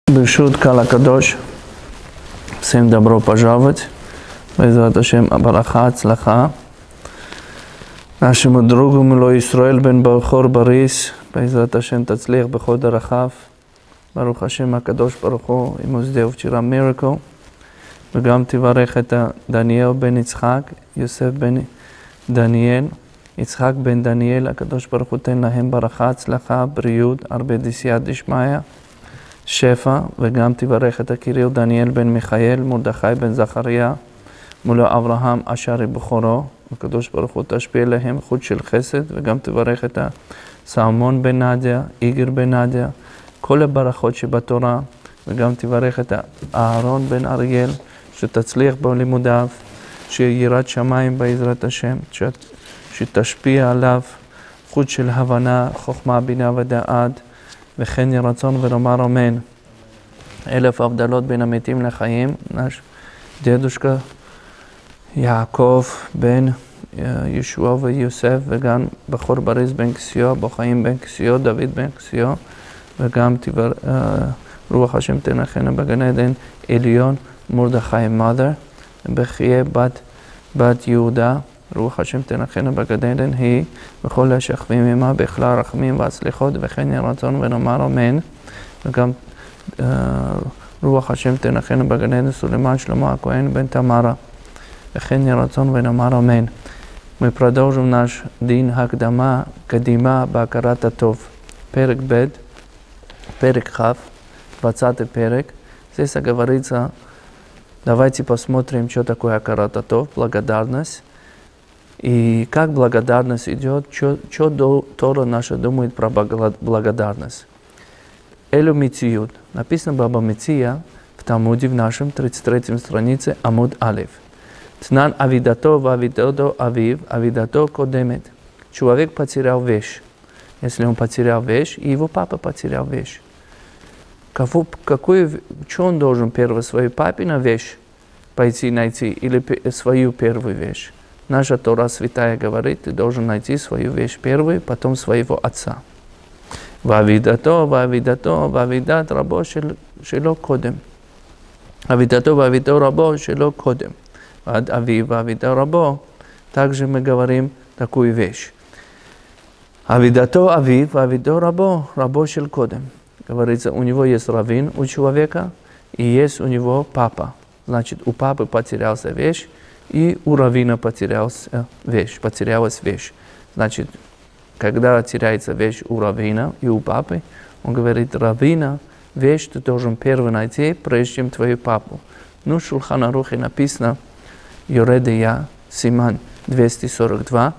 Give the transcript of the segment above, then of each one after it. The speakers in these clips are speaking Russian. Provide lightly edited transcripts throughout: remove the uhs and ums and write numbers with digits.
Бешут Кала Кадош. Всем добро пожаловать. Безрат Ашем Абараха Ацлаха. Нашему другу Мило Исраэль бен Бахор Борис. Безрат Ашем Тацлих Беход Арахав. Барух Ашем Акадош Баруху. Ему сделал вчера miracle. וגם תברך את דניאל בן יצחק, יוסף בן דניאל, יצחק בן דניאל, הקדוש ברוך הוא תן להם ברכה, הצלחה, בריאות, הרבה דסייעתא דשמיא, שפע, וגם תברך את קיריל דניאל בן מיכאל, מרדכי בן זכריה, מולו אברהם אשרי בכורו, הקדוש ברוך הוא תשפיע להם חוט של חסד, וגם תברך את סלמון בן נדיה, איגר בן נדיה, כל הברכות שבתורה, וגם תברך את אהרון בן אריאל, שתצליח בלימודיו, שיהיה יראת שמיים בעזרת השם, שתשפיע עליו חוט של הבנה, חוכמה, בינה ודעת, וכן יהי רצון ונאמר אמן. 1000 הבדלות בין המתים לחיים, נש דדושקה יעקב בן ישוע ויוסף, וגם בכור בריס בן קסיו, בחיים בן קסיו, דוד בן קסיו, וגם רוח השם תנחנו בגן עדן עליון, מרדכי מדר, בחייה בת יהודה, רוח השם תנחנו בגן עדן היא, וכל השכבים עמה בכלל רחמים והצליחות, וכן יהי רצון ונאמר אמן. וגם רוח השם תנחנו בגן עדן סולימאן שלמה הכהן בן תמרה, וכן יהי רצון ונאמר אמן. Мы продолжим наш дин הקדמה, קדימה בהכרת הטוב. פרק ב', פרק כ', 20 перек. Здесь говорится, давайте посмотрим, что такое акарат атов, благодарность. И как благодарность идет, что Тора наша думает про благодарность. Элю мициют. Написано Баба Миция в Талмуде в нашем 33-м странице Амуд Алиф. Тнан авидато вавидото авив, авидато кодемет. Человек потерял вещь. Если он потерял вещь, и его папа потерял вещь. Что он должен первую свою папину вещь пойти найти или свою первую вещь? Наша Тора святая говорит, ты должен найти свою вещь первую, потом своего отца. Вавидато, вавидат рабо шело кодем. Вавидато, вавидо рабо шело кодем. Вад авив, вавидо рабо. Также мы говорим такую вещь. Авидато авив, вавидо рабо шел кодем. Говорится, у него есть раввин у человека, и есть у него папа. Значит, у папы потерялась вещь, и у раввина потерялась вещь. Значит, когда теряется вещь у раввина и у папы, он говорит, раввина, вещь ты должен первый найти, прежде чем твою папу. Ну, в Шулхан Арухе написано, Йоредея, Симан 242.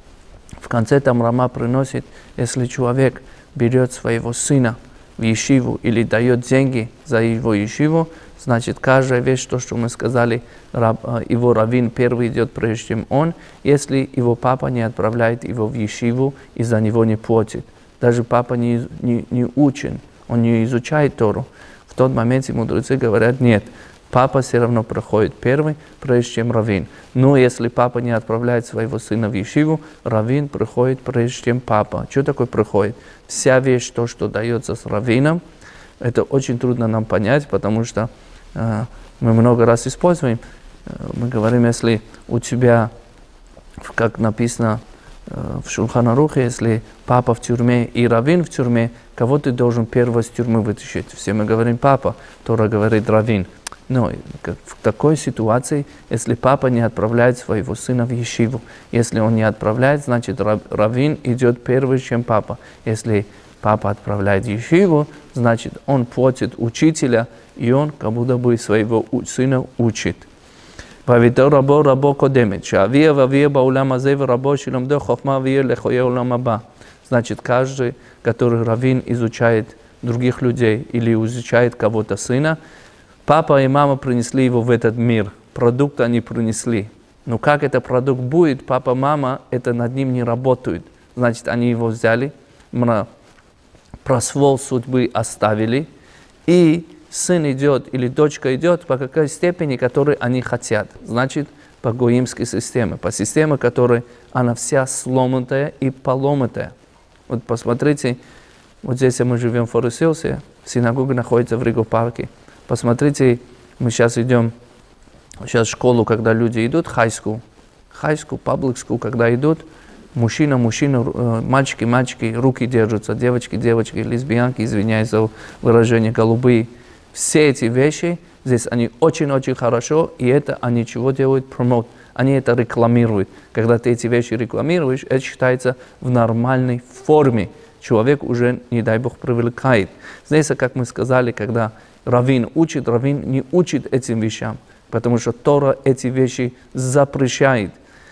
В конце там Рама приносит, если человек берет своего сына в ешиву или дает деньги за его ешиву, значит, каждая вещь, то, что мы сказали, его раввин первый идет, прежде чем он, если его папа не отправляет его в ешиву и за него не платит. Даже папа не учен, он не изучает Тору. В тот момент мудрецы говорят, нет, папа все равно проходит первый, прежде чем раввин. Но если папа не отправляет своего сына в ешиву, раввин приходит, прежде чем папа. Что такое приходит? Вся вещь, то, что дается с раввином, это очень трудно нам понять, потому что мы много раз используем. Мы говорим, если у тебя, как написано в Шулхан Арухе, если папа в тюрьме и раввин в тюрьме, кого ты должен первого с тюрьмы вытащить? Все мы говорим папа, Тора говорит раввин. Но в такой ситуации, если папа не отправляет своего сына в ешиву, если он не отправляет, значит раввин идет первый, чем папа. Если папа отправляет в ешиву, значит он платит учителя, и он как будто бы своего сына учит. Вавидо рабо кодемет. Шавия вавия баулам азе рабо шиломдо хохма вия лехоя улам аба. Значит, каждый, который раввин изучает других людей или изучает кого-то сына, папа и мама принесли его в этот мир. Продукт они принесли. Но как этот продукт будет, папа, мама, это над ним не работают. Значит, они его взяли, просвол судьбы оставили, и сын идет или дочка идет по какой степени, которой они хотят. Значит, по гоимской системе, по системе, которой она вся сломанная и поломанная. Вот посмотрите, Вот здесь мы живем в Форесилсе, синагога находится в Риго-парке. Посмотрите, мы сейчас идем, сейчас в школу, когда люди идут, high school, public school, когда идут, мужчина, мальчики, руки держатся, девочки, лесбиянки, извиняюсь за выражение, голубые. Все эти вещи, здесь они очень-очень хорошо, и это они чего делают? Promote. Они это рекламируют. Когда ты эти вещи рекламируешь, это считается в нормальной форме. Человек уже, не дай Бог, привлекает. Здесь, как мы сказали, когда раввин учит, раввин не учит этим вещам, потому что Тора эти вещи запрещает.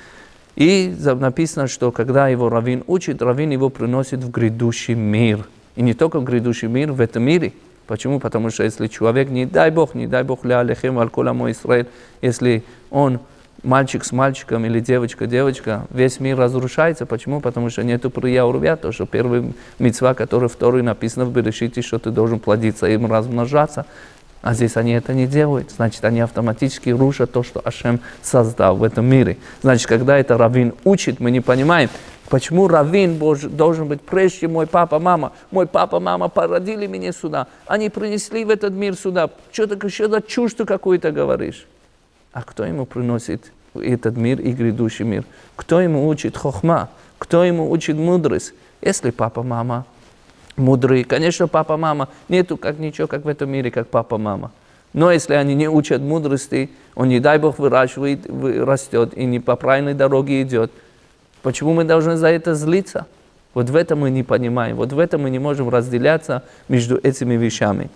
И написано, что когда его раввин учит, раввин его приносит в грядущий мир. И не только в грядущий мир, в этом мире. Почему? Потому что если человек, не дай Бог, ля алехем аль кол амо Исраэль, если он мальчик с мальчиком или девочка, весь мир разрушается. Почему? Потому что нету прия урвя, то, что первый мицва, который в Торе написано в Берешите, что ты должен плодиться и размножаться. А здесь они это не делают. Значит, они автоматически рушат то, что Ашем создал в этом мире. Значит, когда это раввин учит, мы не понимаем, почему раввин должен быть прежде мой папа, мама. Мой папа, мама породили меня сюда. Они принесли в этот мир сюда. Что-то чушь ты какую-то говоришь. А кто ему приносит этот мир и грядущий мир? Кто ему учит хохма? Кто ему учит мудрость? Если папа, мама мудрые, конечно, папа, мама, нету ничего, как в этом мире, как папа, мама. Но если они не учат мудрости, он, не дай Бог, выращивает, растет и не по правильной дороге идет. Почему мы должны за это злиться? Вот в этом мы не понимаем, вот в этом мы не можем разделяться между этими вещами.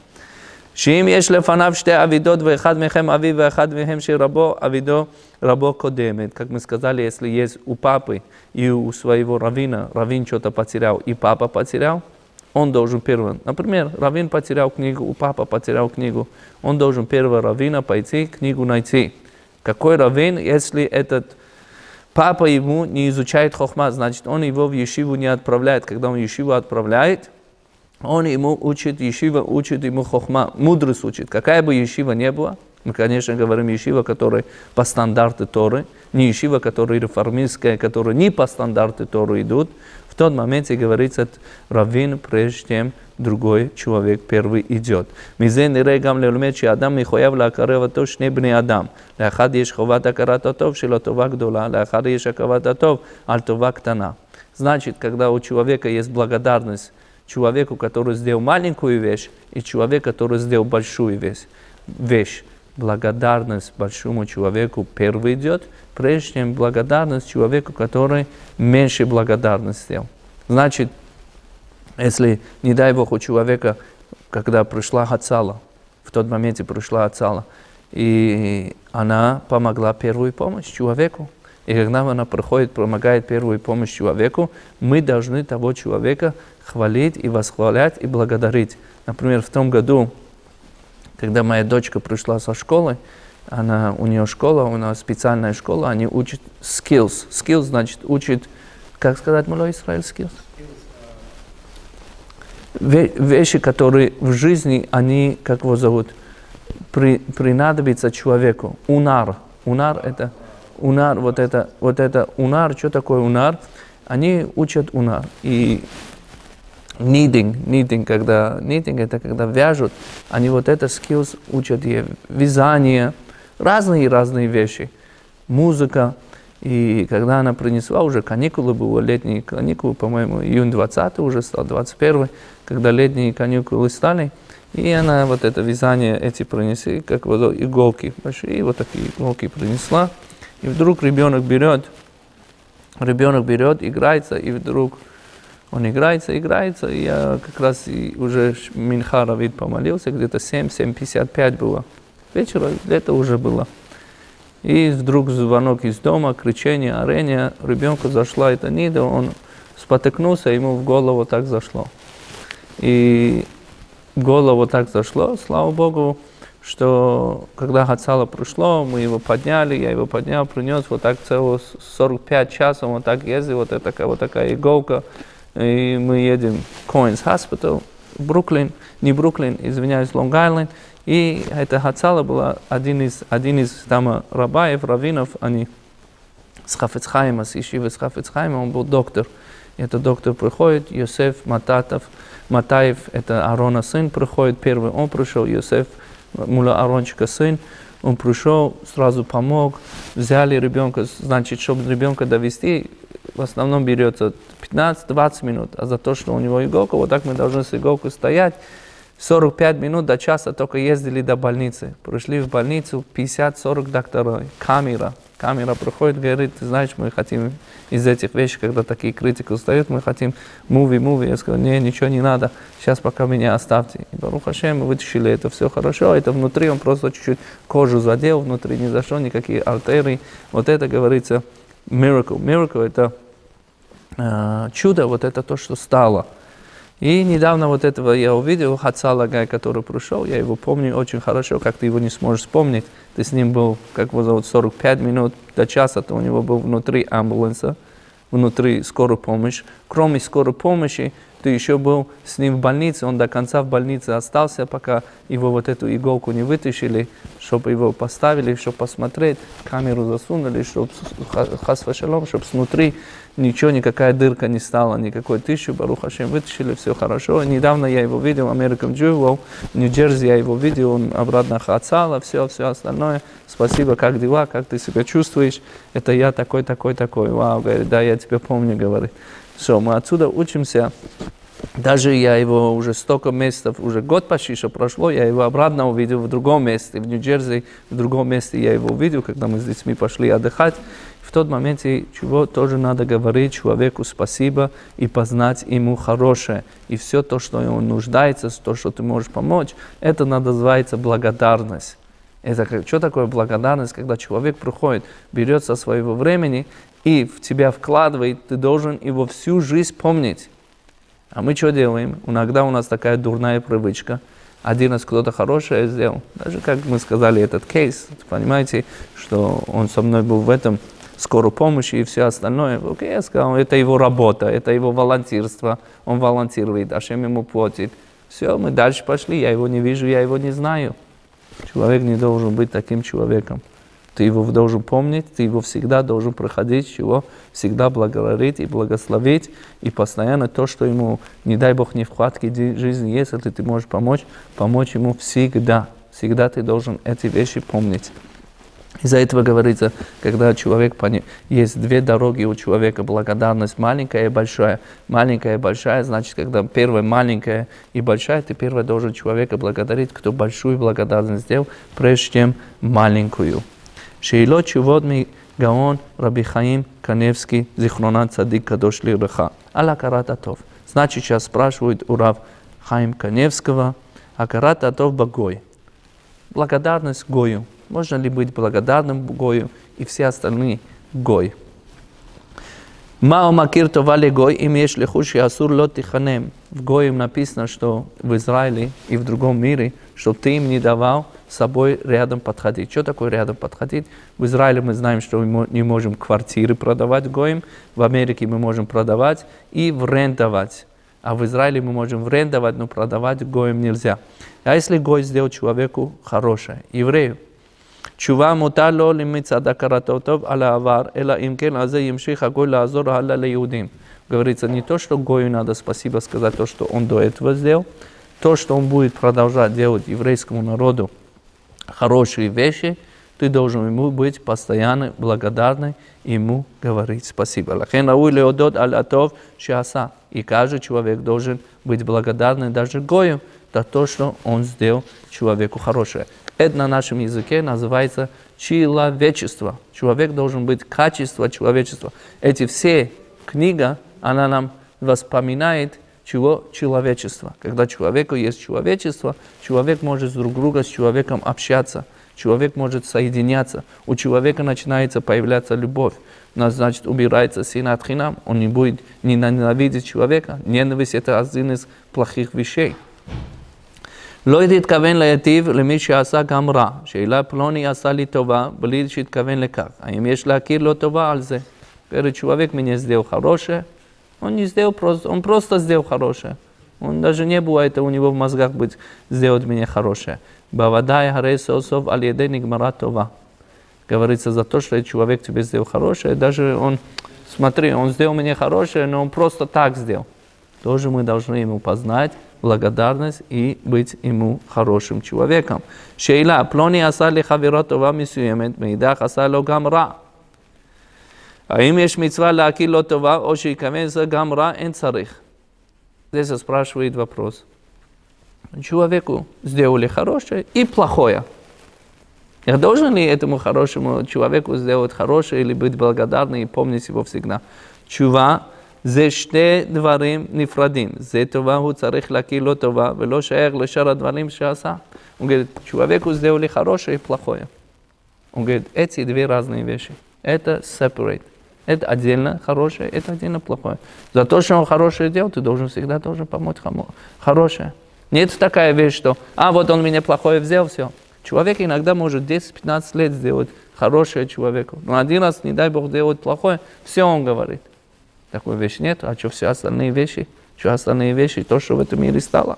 שאם יש לפניו שתי עבידות ואחד מכם אביו ואחד מהם שרבו עבידו рабо кодемет. Как мы сказали, если есть у папы и у своего раввина, раввин что-то потерял и папа потерял, он должен первым. Например, раввин потерял книгу, у папа потерял книгу, он должен первого раввина пойти книгу найти. Какой раввин, если этот папа ему не изучает хохма, значит он его в ешиву не отправляет. Когда он ешиву отправляет, он ему учит, ешива учит ему хохма, мудрость учит. Какая бы ешива ни была, мы, конечно, говорим ешива, которая по стандарту Торы, не ешива, которая реформистская, которая не по стандарту Торы идут. В тот момент и говорится, раввин, прежде чем другой человек первый идет. מזה נראה גם ללמד שאדם מחויב להקרב אותו שני בני אדם. לאחד יש חובת הכרת הטוב של הטובה גדולה, לאחד יש הכרת הטוב על טובה קטנה. Значит, когда у человека есть благодарность человеку, который сделал маленькую вещь, и человек, который сделал большую вещь. Благодарность большому человеку первый идет, прежде чем благодарность человеку, который меньше благодарность сделал. Значит, если, не дай Бог, у человека, когда пришла Хацала, в тот момент пришла Хацала, и она помогла первую помощь человеку, и когда она приходит, помогает первую помощь человеку, мы должны того человека хвалить и восхвалять и благодарить. Например, в том году, когда моя дочка пришла со школы, у нее школа, у нас специальная школа, они учат skills. Skills значит учат, как сказать, Молой Исраэль, skills? Вещи, которые в жизни, они, как его зовут, принадобятся человеку. Унар. Унар это, вот это унар, что такое унар? Они учат унар. И knitting, это когда вяжут, они вот это skills учат, и вязание, разные вещи, музыка. И когда она принесла, уже каникулы были, летние каникулы, по-моему, июнь 20 уже стал, 21, когда летние каникулы стали, и она вот это вязание эти принесли, как вот иголки большие, вот такие иголки принесла, и вдруг ребенок берет, играется, и вдруг он играется, и я как раз уже Минха Равид помолился, где-то 7:55 было. Вечера, это уже было. И вдруг звонок из дома, кричение, орение, ребенку зашла эта нида, он спотыкнулся, ему в голову так зашло. И в голову так зашло, слава Богу, что когда Хацала пришло, мы его подняли, я его поднял, принес, вот так целых 45 часов, он так ездил, вот такая иголка. И мы едем в Coins Hospital, Бруклин, не Бруклин, извиняюсь, Лонг-Айленд. И эта Хацала была один из там рабаев, раввинов, они с Хафец Хаима, с Ешивы с Хафец Хаима, он был доктор. этот доктор приходит, Йосеф Матаев, это Аарона сын, приходит, первый он пришел, Йосеф, мула Аарончика сын, он пришел, сразу помог, взяли ребенка, значит, чтобы ребенка довести, в основном берется 15-20 минут, а за то, что у него иголка, вот так мы должны с иголкой стоять, 45 минут до часа только ездили до больницы. Пришли в больницу 50-40 докторов. Камера проходит, говорит, ты знаешь, мы хотим из этих вещей, когда такие критики устают, мы хотим муви. Я сказал, не, ничего не надо, сейчас пока меня оставьте. И Барух Ашем, мы вытащили это все хорошо, это внутри, он просто чуть-чуть кожу задел, внутри не зашло, никакие артерии. Вот это говорится miracle. Miracle это чудо, вот это то, что стало. И недавно вот этого я увидел, Хацал Агай, который пришел, я его помню очень хорошо, как ты его не сможешь вспомнить. Ты с ним был, как его зовут, 45 минут до часа, то у него был внутри амбуланса, внутри скорой помощи. Кроме скорой помощи, ты еще был с ним в больнице, он до конца в больнице остался, пока его вот эту иголку не вытащили, чтобы его поставили, чтобы посмотреть, камеру засунули, чтобы хас вашалом, чтобы снутри ничего, никакая дырка не стала, никакой тысячи, Барух Ашем, вытащили, все хорошо. Недавно я его видел, American Jewel, в Нью-Джерси я его видел, он обратно Хацала, все остальное. Спасибо, как дела, как ты себя чувствуешь? Это я такой. Вау, говорит, да, я тебя помню, говорит. Все, мы отсюда учимся. Даже я его уже столько месяцев, уже год почти что прошло, я его обратно увидел в другом месте, в Нью-Джерси, в другом месте я его увидел, когда мы с детьми пошли отдыхать. В тот момент, чего тоже надо говорить человеку спасибо и познать ему хорошее. И все то, что он нуждается, то, что ты можешь помочь, это называется благодарность. Что такое благодарность? Когда человек приходит, берет со своего времени и в тебя вкладывает, ты должен его всю жизнь помнить. А мы что делаем? Иногда у нас такая дурная привычка. Один раз кто-то хорошее сделал. Даже как мы сказали, этот кейс, понимаете, что он со мной был в этом скорой помощи и все остальное. Окей, я сказал, это его работа, это его волонтерство. Он волонтирует, Ашем ему платит. Все, мы дальше пошли, я его не вижу, я его не знаю. Человек не должен быть таким человеком. Ты его должен помнить, ты его всегда должен проходить, чего всегда благодарить и благословить. И постоянно то, что ему, не дай Бог, нехватки жизни есть, если ты можешь помочь ему всегда. Всегда ты должен эти вещи помнить. Из-за этого говорится, когда человек есть две дороги у человека, благодарность маленькая и большая. Маленькая и большая, значит, когда первая маленькая и большая, ты первый должен человека благодарить, кто большую благодарность сделал, прежде чем маленькую. Шейлот чувот ми гаон Раби Хаим Каневский, Зихронат Цадик Кадош Лираха. Алакарат Атов. Значит, сейчас спрашивают у Рав Хаим Каневского, Акарат Атов Багой. Благодарность Гою. Можно ли быть благодарным Гою и все остальные Гой? Мао макир товали Гой, имеешь лихуши асур лот тиханем. В Гоим написано, что в Израиле и в другом мире, что ты им не давал с собой рядом подходить. Что такое рядом подходить? В Израиле мы знаем, что мы не можем квартиры продавать Гоим, в Америке мы можем продавать и врендовать. А в Израиле мы можем врендовать, но продавать Гоим нельзя. А если Гой сделал человеку хорошее, еврею, чува мутало лимит садакаратотов аля авар, эла имкен азе имших агой лазор аля леюдим. Говорится, не то, что Гою надо спасибо сказать, то, что он до этого сделал, то, что он будет продолжать делать еврейскому народу хорошие вещи, ты должен ему быть постоянно благодарный и ему говорить спасибо. И каждый человек должен быть благодарным даже Гою за то, что он сделал человеку хорошее. Это на нашем языке называется человечество. Человек должен быть качество человечества. Эти все книги, она нам воспоминает чего? Человечество. Когда человеку есть человечество, человек может друг друга с человеком общаться. Человек может соединяться. У человека начинается появляться любовь. У нас, значит, убирается синат хинам. Он не будет ненавидеть человека. Ненависть – это один из плохих вещей. לא תתכוון להיטיב למי שעשה גם רע, שאלה פלוני עשה לי טובה, בלי שהתכוון לכך. האם יש להכיר לו טובה על זה? Говорит, человек мне сделал хорошее, он не сделал просто, он просто сделал хорошее. Он даже не бывает у него в мозгах быть сделать мне хорошее. Бавадай харей соосов аль-едей нигмара това. Говорится, за то, что человек тебе сделал хорошее, даже он смотри, он сделал мне хорошее, но он просто так сделал. Тоже мы должны ему познать благодарность и быть ему хорошим человеком. Шейла, плони асали хаверо това мисуемет, мейдах асало гам ра. האם יש מצווה להכיר לו טובה, או שיקבל זה גם רע, אין צריך. Здесь спрашивает вопрос. Человеку сделали хорошее и плохое. Я должен ли этому хорошему человеку сделать хорошее или быть благодарным и помнить его всегда? תשובה, זה שתי דברים נפרדים. זה טובה, הוא צריך להכיר לו טובה, ולא שייך לשאר הדברים שעשה. Он говорит, человеку сделали хорошее и плохое. Он говорит, эти две разные вещи. Это separate. Это отдельно хорошее, это отдельно плохое. За то, что он хорошее делал, ты должен всегда тоже помочь хорошее. Нет такая вещь, что, вот он меня плохое взял, все. Человек иногда может 10-15 лет сделать хорошее человеку. Но один раз, не дай Бог, делать плохое, все он говорит. Такой вещи нет, а что все остальные вещи? Что остальные вещи, то, что в этом мире стало.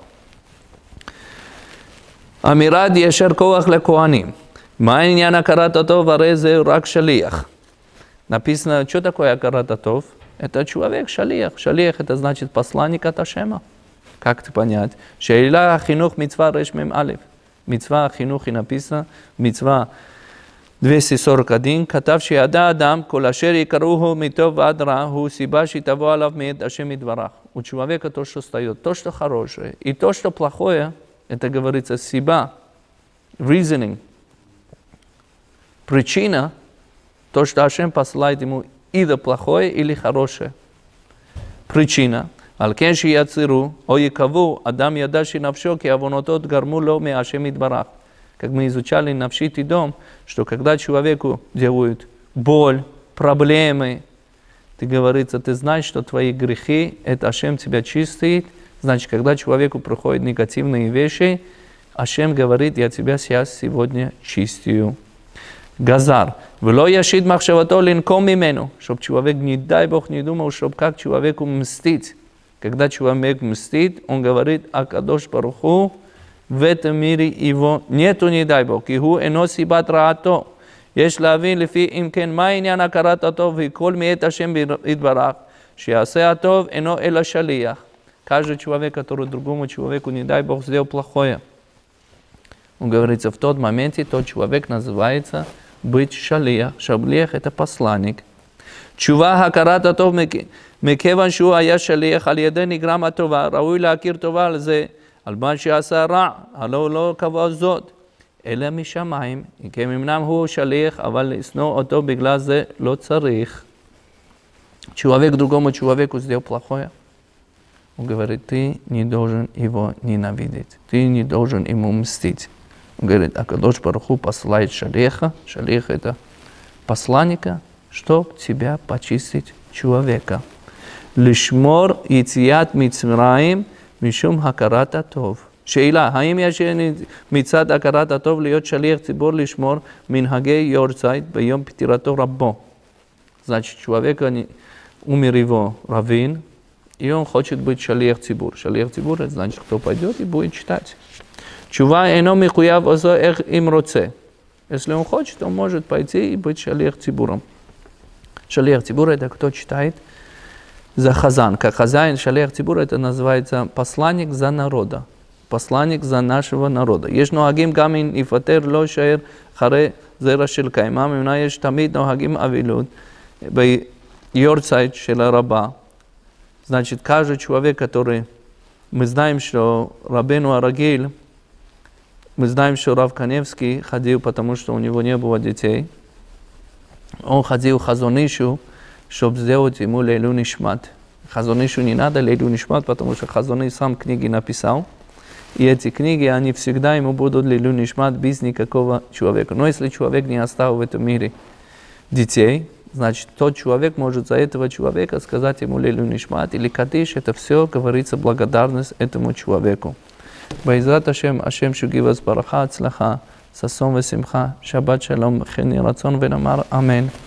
אמירת ישר כוח לכהנים. מה העניין הכרת הטוב? הרי זה רק שליח. Написано, что такое акарат атов? Это человек, шалиях. Шалиях это значит посланник от Ашема. Как это понять? Шейла хинух мицва реш мем алиф. Мицва хинух и написано, мицва 241, כתב שידע אדם, כל אשר יקראוהו מטוב ועד רע, הוא סיבה שיתבוא עליו מאת השם יתברך. У человека то, что встает, то, что хорошее, и то, что плохое, это говорится сиба, reasoning, причина, то, что Ашем посылает ему или плохое, или хорошее. Причина. על כן שיצרו או יקבעו, אדם ידע שנפשו כי עוונותות גרמו לו מהשם יתברך. Как мы изучали навшит и дом, что когда человеку делают боль, проблемы, ты говорится, ты знаешь, что твои грехи, это Ашем тебя чистит. Значит, когда человеку приходят негативные вещи, Ашем говорит, я тебя сейчас сегодня чистую. Газар. ולא ישית מחשבתו לנקום ממנו, чтобы человек, не дай Бог, не думал, чтобы как человеку мстить. Когда человек мстит, он говорит, הקדוש ברוך הוא, в этом мире его нету, не дай Бог, כי הוא אינו סיבת רעתו. יש להבין לפי אם כן מה עניין הכרת הטוב וכל מאת השם יתברך, שיעשה הטוב אינו אלא שליח. Каждый человек, который другому человеку, не дай Бог, сделал плохое. Он говорится, в тот момент тот человек называется быть шалиях. Шалиях это посланник. תשובה הכרת הטוב מכיוון שהוא היה שליח על ידי נגרם הטובה, ראוי להכיר טובה על זה, על מה שעשה רע, הלא לא קבע זאת, אלא משמיים, כי אמנם הוא שליח, אבל לשנוא אותו בגלל זה לא צריך. Человек другому человеку сделал плохое. Он говорит, ты не должен его ненавидеть, ты не должен ему мстить. Он говорит, Акадош Барух Ху посылает шалиха, шалих это посланника, чтобы тебя почистить человека. לשמור יציאת מצרים משום הכרת הטוב. שאלה, האם יש מצד הכרת הטוב להיות שליח ציבור לשמור מנהגי יורצייט ביום פטירתו רבו? Значит, человек умер его раввин, и он хочет быть шалиях цибур. Шалиях цибур это значит, кто пойдет и будет читать. Чува эно михуяв озо эх им роце. Если он хочет, он может пойти и быть шалиях цибуром. Шалиях цибур это кто читает за хазан. Как хазяин шалиях цибур это называется посланник за народа. Посланник за нашего народа. Есть ногим гамин и фатер ло шаэр харе зера шел каймам. У нас есть тамид ногим авилут. Бей йорцайт шела раба. Значит, каждый человек, который... Мы знаем, что Рабейну Арагиль, мы знаем, что Рав Каневский ходил, потому что у него не было детей. Он ходил к Хазонишу, чтобы сделать ему лейлу нишмат. Хазонишу не надо лейлу нишмат, потому что Хазониш сам книги написал. И эти книги, они всегда ему будут лейлу нишмат без никакого человека. Но если человек не оставил в этом мире детей, значит, тот человек может за этого человека сказать ему лейлу нишмат или кадиш. Это все говорится благодарность этому человеку. בעזרת השם, השם שגיב אז ברכה, הצלחה, ששון ושמחה, שבת שלום, חן רצון ונאמר אמן.